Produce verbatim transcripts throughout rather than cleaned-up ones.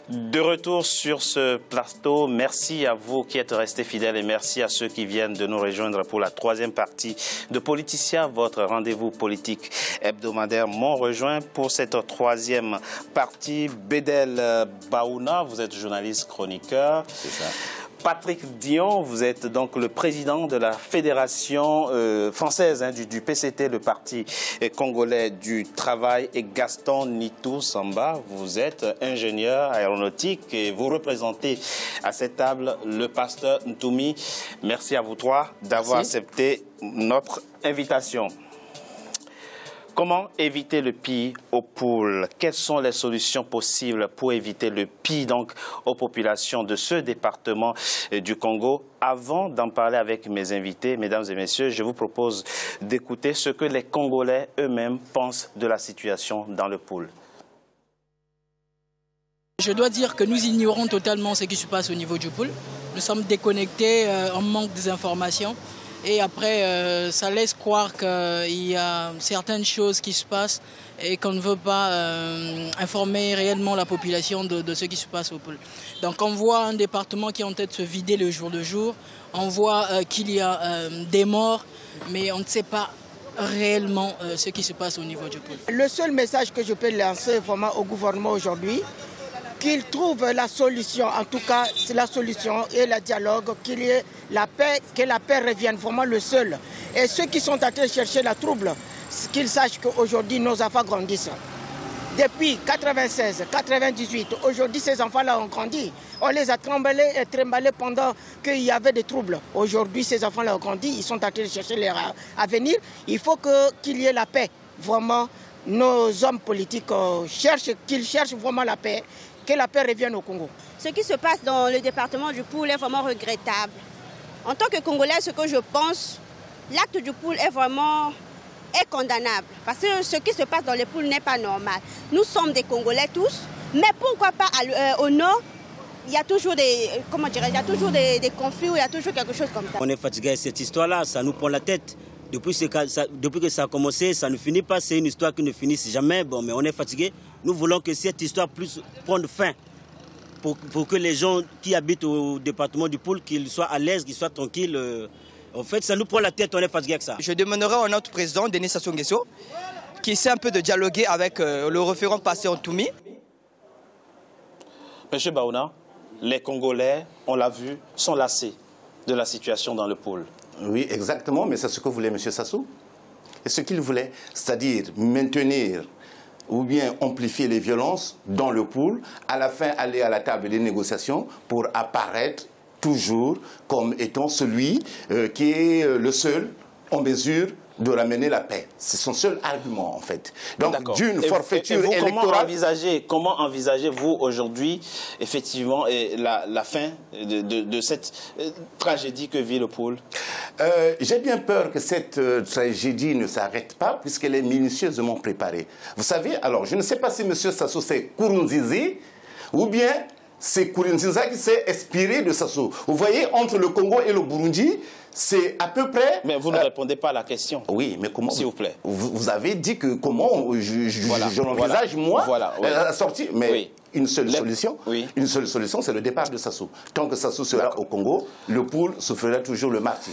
De retour sur ce plateau, merci à vous qui êtes restés fidèles et merci à ceux qui viennent de nous rejoindre pour la troisième partie de Politicien, votre rendez-vous politique hebdomadaire. M'ont rejoint pour cette troisième partie Bédel Baouna, vous êtes journaliste chroniqueur. C'est ça. Patrick Dion, vous êtes donc le président de la Fédération euh, française hein, du, du P C T, le parti congolais du travail, et Gaston Nitou Samba, vous êtes ingénieur aéronautique et vous représentez à cette table le pasteur Ntoumi. Merci à vous trois d'avoir accepté notre invitation. Comment éviter le pire aux poules? Quelles sont les solutions possibles pour éviter le pire donc aux populations de ce département du Congo? Avant d'en parler avec mes invités, mesdames et messieurs, je vous propose d'écouter ce que les Congolais eux-mêmes pensent de la situation dans le poule. Je dois dire que nous ignorons totalement ce qui se passe au niveau du poule. Nous sommes déconnectés, euh, on manque des informations. Et après, euh, ça laisse croire qu'il y a certaines choses qui se passent et qu'on ne veut pas euh, informer réellement la population de, de ce qui se passe au pôle. Donc on voit un département qui est en train de se vider le jour le jour. On voit euh, qu'il y a euh, des morts, mais on ne sait pas réellement euh, ce qui se passe au niveau du pôle. Le seul message que je peux lancer vraiment au gouvernement aujourd'hui, qu'il trouve la solution, en tout cas c'est la solution et le dialogue, qu'il y ait la paix, que la paix revienne vraiment le seul. Et ceux qui sont en train de chercher la trouble, qu'ils sachent qu'aujourd'hui nos enfants grandissent. Depuis mille neuf cent quatre-vingt-seize, mille neuf cent quatre-vingt-dix-huit, aujourd'hui ces enfants-là ont grandi. On les a tremblés et tremblés pendant qu'il y avait des troubles. Aujourd'hui ces enfants-là ont grandi, ils sont en train de chercher leur avenir. Il faut qu'il y ait la paix. Vraiment, nos hommes politiques euh, cherchent, qu'ils cherchent vraiment la paix. Que la paix revienne au Congo. Ce qui se passe dans le département du Poul est vraiment regrettable. En tant que Congolais, ce que je pense, l'acte du Poul est vraiment est condamnable. Parce que ce qui se passe dans le Poul n'est pas normal. Nous sommes des Congolais tous, mais pourquoi pas à, euh, au nord, il y a toujours des, comment dirais, il y a toujours des, des conflits, il y a toujours quelque chose comme ça. On est fatigué de cette histoire-là, ça nous prend la tête. Depuis, ça, depuis que ça a commencé, ça ne finit pas, c'est une histoire qui ne finit jamais. Bon, mais on est fatigué. Nous voulons que cette histoire puisse prendre fin pour, pour que les gens qui habitent au département du Poul, qu'ils soient à l'aise, qu'ils soient tranquilles. En fait, ça nous prend la tête, on est fatigué avec ça. Je demanderai à notre président, Denis Sassou Nguesso, qui essaie un peu de dialoguer avec euh, le référent passé Ntoumi. Monsieur Baouna, les Congolais, on l'a vu, sont lassés de la situation dans le Poul. Oui, exactement, mais c'est ce que voulait M. Sassou. Et ce qu'il voulait, c'est-à-dire maintenir ou bien amplifier les violences dans le pool, à la fin aller à la table des négociations pour apparaître toujours comme étant celui euh, qui est le seul en mesure de ramener la paix. C'est son seul argument en fait. Donc d'une forfaiture et vous, électorale... Comment envisagez, comment envisagez-vous aujourd'hui effectivement et la, la fin de, de, de cette euh, tragédie que vit le Poul? euh, J'ai bien peur que cette euh, tragédie ne s'arrête pas puisqu'elle est minutieusement préparée. Vous savez, alors je ne sais pas si M. Sassou c'est Nkurunziza ou bien c'est Nkurunziza qui s'est inspiré de Sassou. Vous voyez, entre le Congo et le Burundi, c'est à peu près... Mais vous ne euh, répondez pas à la question. Oui, mais comment... S'il vous plaît. Vous, vous avez dit que comment je, je, voilà, je l'envisage, voilà, moi, voilà, oui. la sortie. Mais oui. une seule Les... solution, oui. une seule solution, c'est le départ de Sassou. Tant que Sassou sera au Congo, le Poul souffrira toujours le martyr.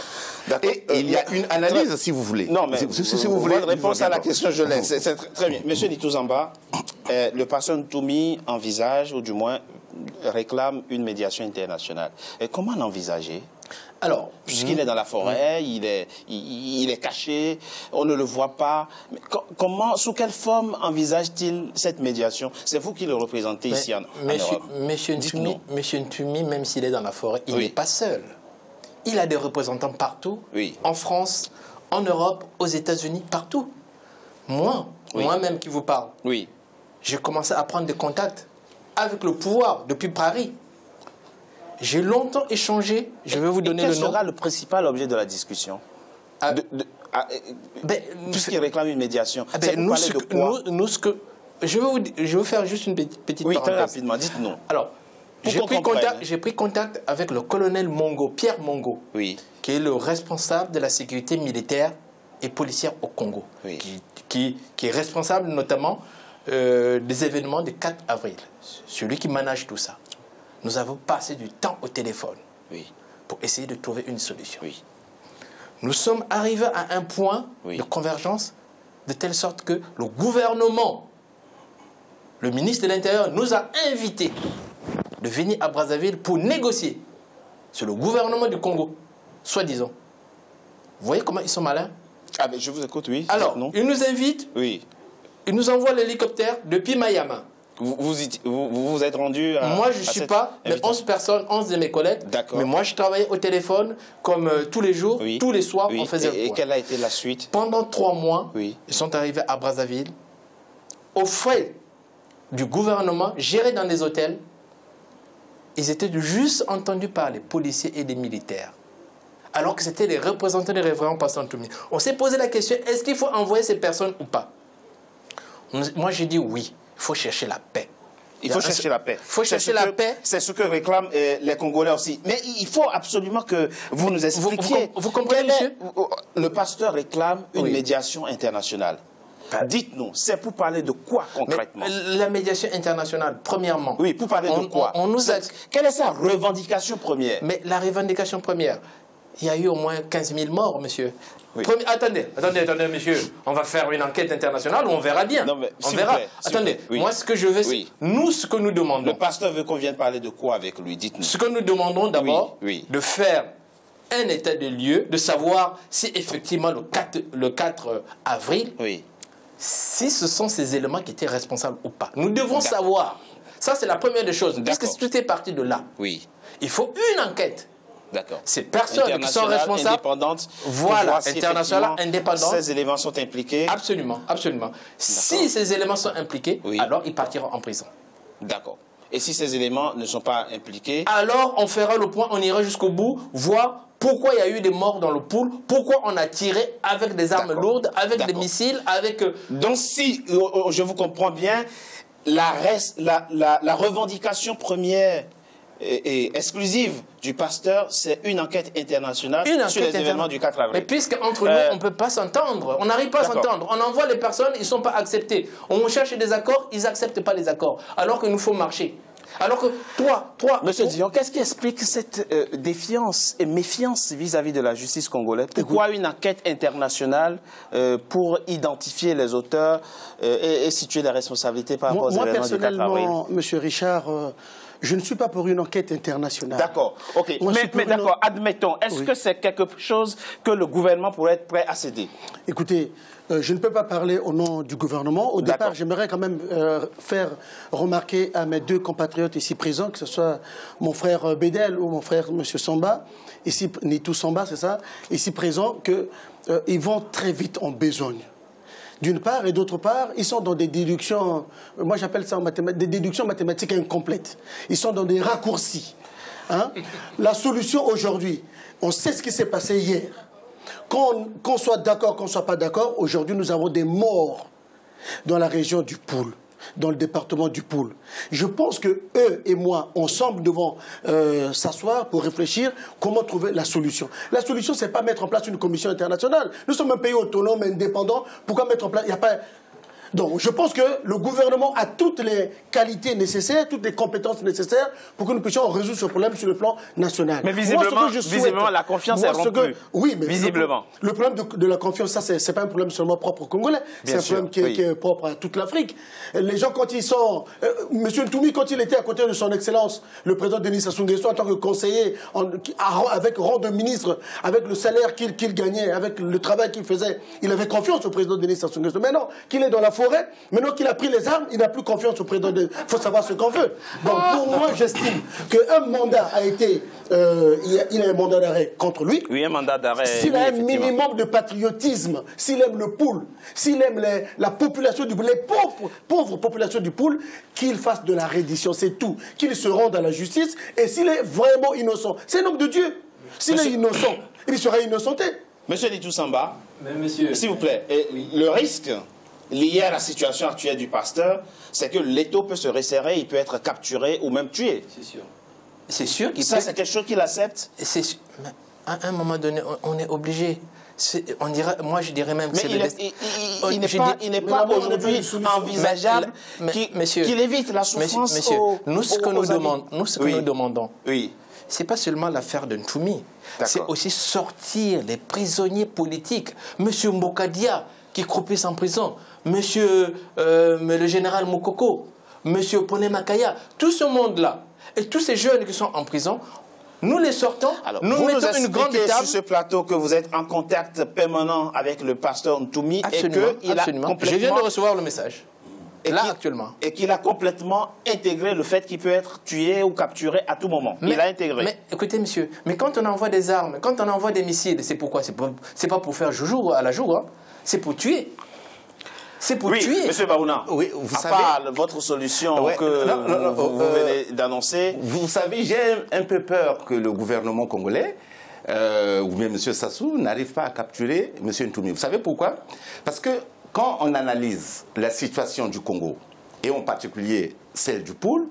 Et euh, il y a une analyse, très... si vous voulez. Non, mais si, si, si vous voulez, votre réponse à la question, je laisse. C'est très bien. Monsieur Nitou Samba, euh, le pasteur Ntoumi envisage, ou du moins réclame, une médiation internationale. Et comment l'envisager? Alors, puisqu'il est dans la forêt, il est, il, il est caché, on ne le voit pas. Mais co comment, sous quelle forme envisage-t-il cette médiation? C'est vous qui le représentez mais, ici en, en Europe. Monsieur Ntoumi, Monsieur Ntoumi, même s'il est dans la forêt, il n'est oui. pas seul. Il a des représentants partout, oui. en France, en Europe, aux États-Unis, partout. Moi, oui. moi-même qui vous parle, oui. j'ai commencé à prendre des contacts avec le pouvoir depuis Paris. J'ai longtemps échangé, je vais vous donner le nom. Quel sera le principal objet de la discussion ah, de, de, ah, ben, puisqu'il réclame une médiation, ah, ben, nous, ce que, nous, nous, ce que... Je vais vous, je vais vous faire juste une petite, petite oui, parenthèse. Oui, très rapidement, dites-nous. Alors, j'ai pris, contact, pris contact avec le colonel Mongo, Pierre Mongo, oui. qui est le responsable de la sécurité militaire et policière au Congo, oui. qui, qui, qui est responsable notamment euh, des événements du quatre avril, celui qui manage tout ça, nous avons passé du temps au téléphone oui. pour essayer de trouver une solution. Oui. Nous sommes arrivés à un point oui. de convergence de telle sorte que le gouvernement, le ministre de l'Intérieur nous a invités de venir à Brazzaville pour négocier. C'est le gouvernement du Congo, soi-disant. Vous voyez comment ils sont malins? Ah, mais je vous écoute, oui. Alors, non. ils nous invitent, oui. ils nous envoient l'hélicoptère depuis Mayama. Vous vous, vous, vous, vous êtes rendu à... Moi, je ne suis pas, mais onze personnes, onze de mes collègues. D'accord. Mais moi, je travaillais au téléphone, comme euh, tous les jours, oui. tous les soirs, oui. on faisait et, le point. Et quelle a été la suite? Pendant trois mois, oui. ils sont arrivés à Brazzaville, aux frais du gouvernement, gérés dans des hôtels. Ils étaient juste entendus par les policiers et les militaires. Alors que c'était les représentants des révérends Pasteur Ntoumi. On s'est posé la question, est-ce qu'il faut envoyer ces personnes ou pas? Moi, j'ai dit oui, il faut chercher la paix. Il faut chercher la paix. Il faut chercher la paix. C'est ce que réclament euh, les Congolais aussi. Mais il faut absolument que vous nous expliquiez. Vous, vous, vous comprenez, monsieur? Le pasteur réclame une oui. médiation internationale. Dites-nous, c'est pour parler de quoi concrètement? Mais la médiation internationale, premièrement. Oui, pour parler on, de quoi on, on nous a... Quelle est sa revendication première? Mais la revendication première, il y a eu au moins quinze mille morts, monsieur. Oui. Premier, attendez, attendez, attendez, monsieur. On va faire une enquête internationale, on verra bien. Non, mais, on verra. Plaît, attendez, oui. moi, ce que je veux, oui. nous, ce que nous demandons. Le pasteur veut qu'on vienne parler de quoi avec lui? Dites-nous. Ce que nous demandons d'abord, oui, oui. de faire un état de lieu, de savoir si effectivement le quatre, le quatre avril, oui. si ce sont ces éléments qui étaient responsables ou pas. Nous devons savoir. Ça, c'est la première des choses. Parce que tout est parti de là. Oui. Il faut une enquête. D'accord. Ces personnes qui sont responsables, indépendantes, voilà, si internationales, indépendantes. Ces éléments sont impliqués. Absolument, absolument. Si ces éléments sont impliqués, oui. alors ils partiront en prison. D'accord. Et si ces éléments ne sont pas impliqués? Alors on fera le point, on ira jusqu'au bout, voir pourquoi il y a eu des morts dans le pool, pourquoi on a tiré avec des armes lourdes, avec des missiles, avec... Donc si, je vous comprends bien, la, reste, la, la, la revendication première et, et exclusive du pasteur, c'est une enquête internationale une sur enquête les événements du quatre avril. Mais puisque entre euh, nous, on ne peut pas s'entendre, on n'arrive pas à s'entendre. On envoie les personnes, ils ne sont pas acceptés. On cherche des accords, ils n'acceptent pas les accords. Alors que nous faut marcher. Alors que toi, toi... Monsieur Dion, qu'est-ce qui explique cette euh, défiance et méfiance vis-à-vis -vis de la justice congolaise? Pourquoi une enquête internationale euh, pour identifier les auteurs euh, et, et situer les responsabilités par rapport aux moi, événements du quatre avril? Moi, personnellement, monsieur Richard, euh, je ne suis pas pour une enquête internationale. D'accord, ok. Moi, mais mais d'accord, une... admettons, est-ce oui. que c'est quelque chose que le gouvernement pourrait être prêt à céder? Écoutez, euh, je ne peux pas parler au nom du gouvernement. Au départ, j'aimerais quand même euh, faire remarquer à mes deux compatriotes ici présents, que ce soit mon frère Bédel ou mon frère M. Samba, ici, Nitou Samba, c'est ça, ici présents, qu'ils euh, vont très vite en besogne. D'une part, et d'autre part, ils sont dans des déductions, moi j'appelle ça en mathématiques, des déductions mathématiques incomplètes. Ils sont dans des raccourcis. Hein? La solution aujourd'hui, on sait ce qui s'est passé hier. Qu'on qu'on soit d'accord, qu'on ne soit pas d'accord, aujourd'hui nous avons des morts dans la région du Poul, dans le département du Poul. Je pense que eux et moi, ensemble, devons euh, s'asseoir pour réfléchir comment trouver la solution. La solution, c'est pas mettre en place une commission internationale. Nous sommes un pays autonome, indépendant. Pourquoi mettre en place... Il n'y a pas... Donc, je pense que le gouvernement a toutes les qualités nécessaires, toutes les compétences nécessaires pour que nous puissions résoudre ce problème sur le plan national. Mais visiblement, moi, ce que je souhaite, visiblement la confiance moi, est rompue. Que, oui, mais visiblement. Le, le problème de, de la confiance, ça, c'est pas un problème seulement propre aux Congolais. C'est un sûr, problème qui est, oui. qui est propre à toute l'Afrique. Les gens, quand ils sont... Euh, Monsieur Ntoumi, quand il était à côté de son Excellence, le président Denis Sassou Nguesso, en tant que conseiller, en, avec rang de ministre, avec le salaire qu'il qu'il gagnait, avec le travail qu'il faisait, il avait confiance au président Denis Sassou Nguesso. Maintenant qu'il est dans la forêt, maintenant qu'il a pris les armes, il n'a plus confiance au président. Il faut savoir ce qu'on veut. Donc pour moi, j'estime qu'un mandat a été... Euh, il, a, il a un mandat d'arrêt contre lui. Oui, un mandat d'arrêt. S'il oui, a un minimum de patriotisme, s'il aime le Poul, s'il aime les, la population du Poul, les pauvres, pauvres populations du Poul, qu'il fasse de la reddition, c'est tout. Qu'il se rende à la justice. Et s'il est vraiment innocent, c'est un homme de Dieu. S'il Monsieur... est innocent, il sera innocenté. Monsieur Nitou Samba, s'il vous plaît, et le risque lié à la situation actuelle du pasteur, c'est que l'étau peut se resserrer, il peut être capturé ou même tué. C'est sûr. C'est sûr qu'il Ça, peut... c'est quelque chose qu'il accepte. À un moment donné, on est obligé. on dirait, moi je dirais même que c'est le destin. Il n'est pas, il n'est pas aujourd'hui envisageable qu'il évite la souffrance. Monsieur, au, nous ce que, nous, demandons, nous, ce que oui. nous demandons, oui. c'est pas seulement l'affaire de Ntoumi, c'est aussi sortir les prisonniers politiques. Monsieur Mbokadia, qui croupissent en prison, Monsieur euh, le général Moukoko, Monsieur Pone Makaya, tout ce monde-là, et tous ces jeunes qui sont en prison, nous les sortons, alors, nous vous mettons nous une grande table table. sur ce plateau que vous êtes en contact permanent avec le pasteur Ntoumi et qu'il a complètement... Je viens de recevoir le message. Et là, actuellement. Et qu'il a complètement intégré le fait qu'il peut être tué ou capturé à tout moment. Mais, il a intégré. Mais écoutez, monsieur, mais quand on envoie des armes, quand on envoie des missiles, c'est pourquoi? C'est pas pour faire joujou à la jour, hein. C'est pour tuer. C'est pour oui, tuer. Monsieur Baouna, oui, vous à savez, part votre solution ouais, que non, non, non, vous, vous euh, venez d'annoncer... Vous savez, j'ai un peu peur que le gouvernement congolais, euh, ou bien M. Sassou, n'arrive pas à capturer M. Ntoumi. Vous savez pourquoi? Parce que quand on analyse la situation du Congo, et en particulier celle du pôle,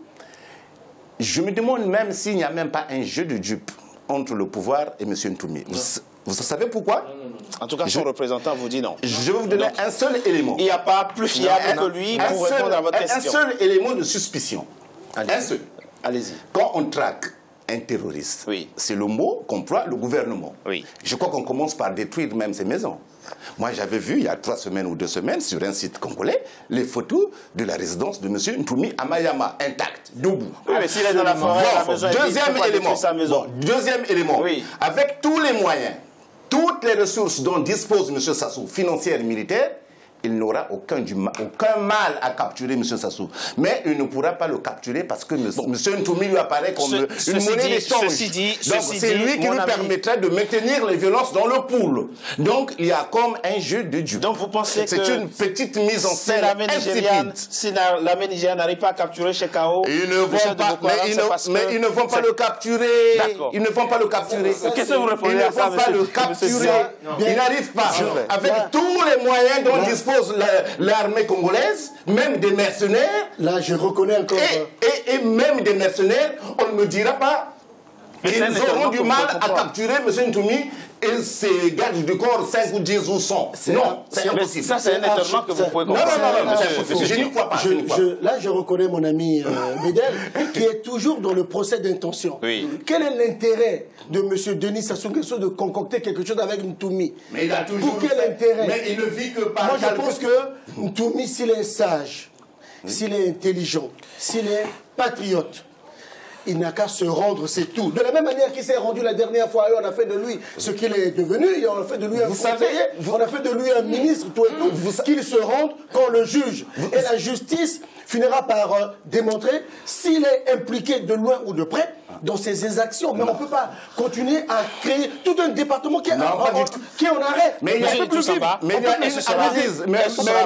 je me demande même s'il n'y a même pas un jeu de dupes entre le pouvoir et M. Ntoumi. Vous, vous savez pourquoi? non, non, non. En tout cas, son je, représentant vous dit non. Je vais vous donner Donc, un seul élément. Il n'y a pas plus fiable non, que lui un pour seul, répondre à votre un, question. Un seul élément de suspicion. Un seul. Allez-y. Quand on traque un terroriste, oui. c'est le mot qu'emploie le gouvernement. Oui. Je crois qu'on commence par détruire même ses maisons. Moi, j'avais vu il y a trois semaines ou deux semaines sur un site congolais les photos de la résidence de M. Ntoumi à Mayama, intacte, debout. Oui, mais s'il est dans la forêt, bon, la maison deuxième est élément. Sa maison. Bon, deuxième élément. Oui. Avec tous les moyens, toutes les ressources dont dispose M. Sassou, financières et militaires, il n'aura aucun, aucun mal à capturer M. Sassou. Mais il ne pourra pas le capturer parce que M. Bon. Ntoumi lui apparaît comme ce, une monnaie d'échange. Donc c'est lui qui lui ami... permettrait de maintenir les violences dans le pool. Donc il y a comme un jeu de Dieu. Donc vous pensez que c'est une petite mise en scène insipide. Si l'armée nigériane n'arrive pas à capturer Chekao, ils ne vont pas, mais ils ne, mais ils ne vont pas le capturer. Ils ne vont pas le capturer. Qu'est-ce que vous répondez Ils à ne ça, vont pas le capturer. Ils n'arrivent pas. Avec tous les moyens dont dispose l'armée congolaise, même des mercenaires. Là, je reconnais encore. Et, et, et même des mercenaires, on ne me dira pas qu'ils auront du mal à capturer M. Ntoumi et ses gardes du corps cinq ou dix ou cent. Non, c'est impossible. Ça, c'est un étonnement que vous pouvez comprendre. Non, non, non, non, je n'y crois pas. Je, je, là, je reconnais mon ami euh, Bédel, qui est toujours dans le procès d'intention. Oui. Quel est l'intérêt de M. Denis Sassou Nguesso de concocter quelque chose avec Ntoumi? Mais il a toujours. Pour quel intérêt? Mais il ne vit que par. Moi, je pense que Ntoumi, s'il est sage, oui. s'il est intelligent, s'il est patriote, il n'a qu'à se rendre, c'est tout. De la même manière qu'il s'est rendu la dernière fois, et on a fait de lui ce qu'il est devenu, et on a fait de lui un conseiller, on a fait de lui un ministre, tout et tout, qu'il se rende quand le juge et la justice finira par euh, démontrer s'il est impliqué de loin ou de près dans ces exactions. Mais non. on ne peut pas continuer à créer tout un département qui est, non, en, en, qui est en arrêt. Mais il y a un peu plus vite. Mais il y a une analyse. Mais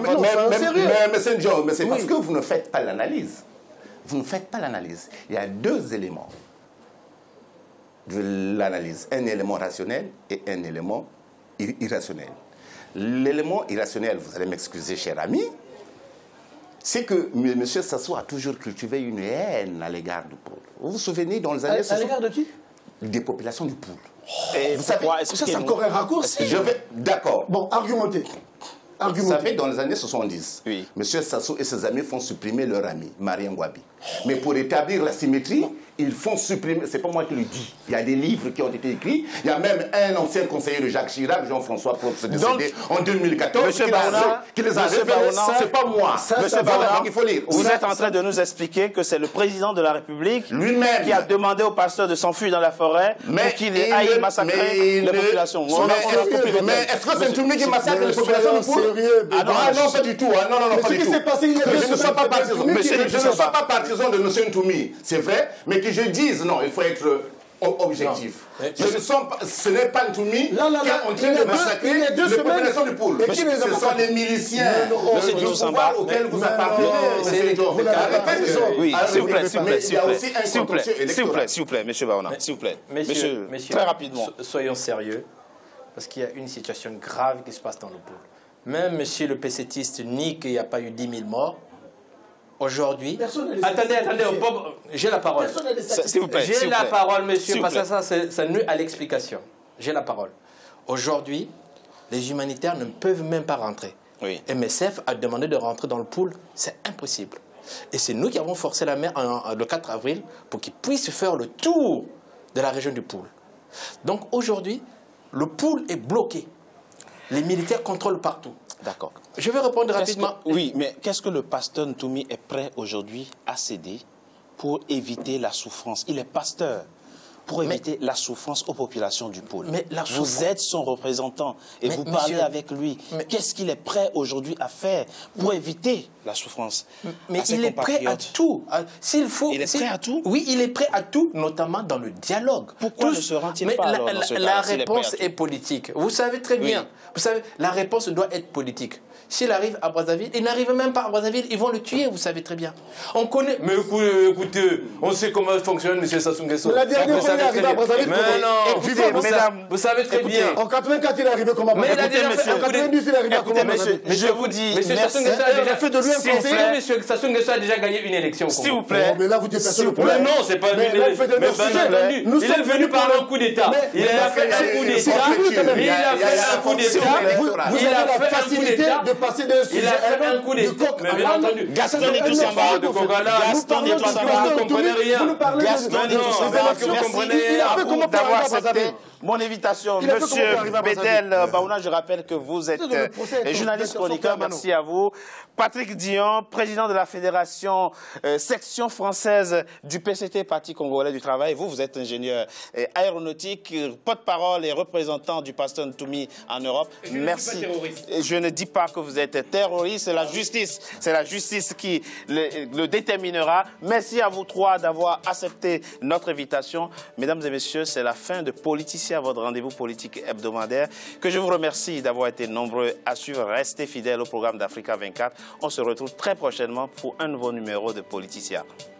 c'est John, mais c'est parce que vous ne faites pas l'analyse. Vous ne faites pas l'analyse. Il y a deux éléments de l'analyse. Un élément rationnel et un élément irrationnel. L'élément irrationnel, vous allez m'excuser, cher ami, c'est que M. Sassou a toujours cultivé une haine à l'égard du pôle. Vous vous souvenez dans les années... À, à l'égard de qui? Des populations du pôle. Et vous savez, ça, c'est encore un raccourci. Je vais... D'accord. Bon, argumentez. Vous savez, dans les années soixante-dix, oui. M. Sassou et ses amis font supprimer leur ami, Marien Ngouabi. Mais pour établir la symétrie, ils font supprimer, c'est pas moi qui le dis, il y a des livres qui ont été écrits, il y a même un ancien conseiller de Jacques Chirac, Jean-François Probst, décédé en deux mille quatorze, Monsieur qui, Baouna, qui les a révélés, c'est pas moi. Ça, Monsieur Baouna, il faut lire. Vous ça, êtes en train de nous expliquer que c'est le président de la République lui-même qui a demandé au pasteur de s'enfuir dans la forêt mais pour qu'il aille massacrer les populations. Mais est-ce que c'est Ntoumi qui massacre les populations du pôle? Ah non, pas du tout. Non, non, non, pas du tout. Je ne suis pas partisan. Je ne suis pas partisan de M. Ntoumi. C'est vrai, mais que je dise, non, il faut être objectif. Ce, ce n'est pas Ntoumi qui est en train de massacrer les populations du pôle. Ce sont les miliciens du pouvoir auxquels vous appartenez. Oui, s'il vous plaît, s'il vous plaît, s'il vous plaît, s'il vous plaît, s'il vous plaît, monsieur Baouna, s'il vous plaît. Monsieur, très rapidement. Soyons sérieux, parce qu'il y a une situation grave qui se passe dans le pôle. Même monsieur le PCTiste nie qu'il n'y a pas eu dix mille morts. Aujourd'hui, attendez, attendez, j'ai la parole. S'il vous plaît. J'ai la parole, monsieur, parce que ça, ça nuit à l'explication. J'ai la parole. Aujourd'hui, les humanitaires ne peuvent même pas rentrer. Oui. M S F a demandé de rentrer dans le pool, c'est impossible. Et c'est nous qui avons forcé la mer en, le quatre avril pour qu'ils puissent faire le tour de la région du pool. Donc aujourd'hui, le pool est bloqué. Les militaires contrôlent partout. D'accord. Je vais répondre rapidement. Que, oui, mais qu'est-ce que le pasteur Ntoumi est prêt aujourd'hui à céder pour éviter la souffrance? Il est pasteur. Pour éviter mais, la souffrance aux populations du pôle. Mais la vous êtes son représentant et mais, vous parlez monsieur, avec lui. Qu'est-ce qu'il est prêt aujourd'hui à faire pour mais, éviter la souffrance? Mais il est prêt à tout. S'il faut, il est prêt à tout? Oui, il est prêt à tout, notamment dans le dialogue. Pourquoi Tous, ne se rend-il pas la, alors la, dans ce la cas, réponse est, est politique. Vous savez très bien. Oui. Vous savez, la réponse doit être politique. S'il arrive à Brazzaville, il n'arrive même pas à Brazzaville, ils vont le tuer, vous savez très bien. On connaît... Mais écoutez, on sait comment fonctionne M. Sassou Nguesso. Mais la dernière fois, il est arrivé à Brazzaville. Mais non, écoutez, vous, mesdames, vous savez très écoutez, bien. En quatre-vingt-quatre, il est arrivé comment? Mais il a déjà fait... En quatre-vingt-dix, il est arrivé comment? Mais je vous dis, M. Sassou Nguesso a déjà fait de lui un conseiller. M. Sassou Nguesso a déjà gagné une élection. S'il vous plaît. Mais là, vous dites personne le problème. Mais non, c'est pas une élection. Il est venu par un coup d'État. Il a fait un coup d'État. Il a fait un coup d'État. Vous avez la facilité de passer d'un sujet à un coup d'État. Mais bien entendu. Gaston Netousamba de Kogala. Gaston Netousamba, vous ne comprenez rien. Gaston Netousamba, merci d'avoir accepté mon invitation. Monsieur Bédel Baouna, je rappelle que vous êtes journaliste chroniqueur. Merci à vous. Patrick Dion, président de la Fédération euh, section française du P C T, Parti congolais du travail. Vous, vous êtes ingénieur euh, aéronautique, porte-parole et représentant du pasteur Ntoumi en Europe. Je Merci. Ne dis je ne dis pas que vous êtes terroriste, c'est la justice. C'est la justice qui le, le déterminera. Merci à vous trois d'avoir accepté notre invitation. Mesdames et messieurs, c'est la fin de Politicien, votre rendez-vous politique hebdomadaire. Que je vous remercie d'avoir été nombreux à suivre. Restez fidèles au programme d'Africa vingt-quatre. On se retrouve très prochainement pour un nouveau numéro de Politicien.